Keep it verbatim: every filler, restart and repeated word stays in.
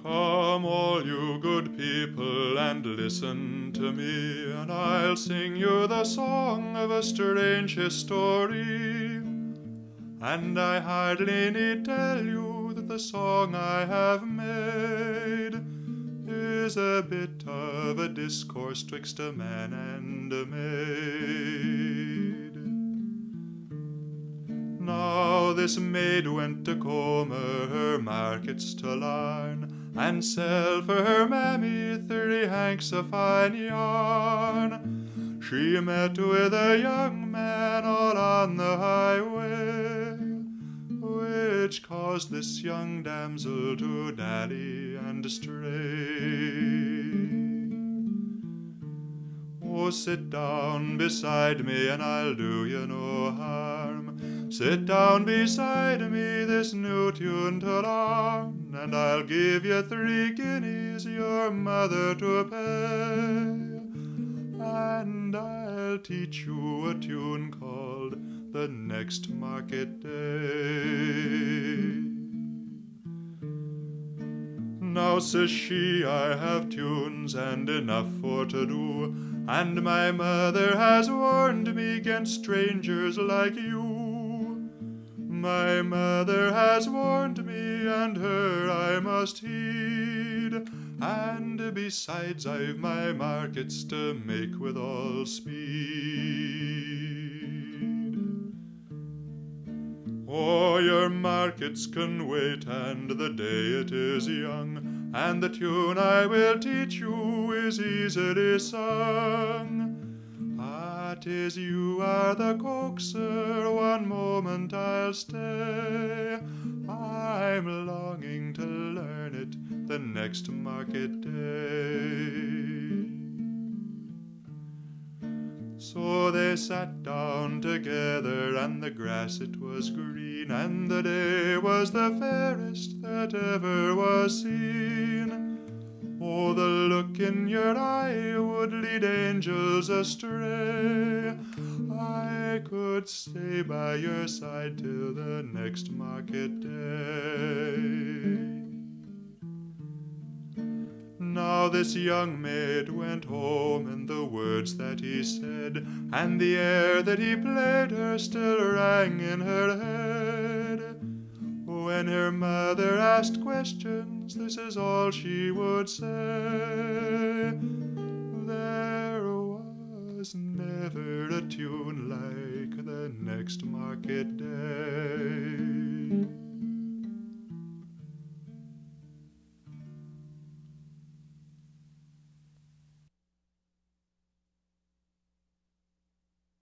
Come all you good people and listen to me, and I'll sing you the song of a strange history. And I hardly need tell you that the song I have made is a bit of a discourse twixt a man and a maid. Now this maid went to Comer her markets to larn, and sell for her mammy three hanks of fine yarn. She met with a young man all on the highway, which caused this young damsel to dally and stray. Oh, sit down beside me and I'll do you no harm. Sit down beside me this new tune to learn, and I'll give you three guineas your mother to pay, and I'll teach you a tune called The Next Market Day. Now, says she, I have tunes and enough for to do, and my mother has warned me 'gainst strangers like you. My mother has warned me, and her I must heed, and besides I've my markets to make with all speed. Oh, your markets can wait, and the day it is young, and the tune I will teach you is easily sung. Ah, 'tis you are the coaxer, one moment I'll stay, I'm longing to learn it the next market day. So they sat down together, and the grass it was green, and the day was the fairest that ever was seen. Oh, the look in your eye would lead angels astray. I could stay by your side till the next market day. Now this young maid went home, and the words that he said, and the air that he played her still rang in her head. When her mother asked questions, this is all she would say: there was never a tune like The Next Market Day.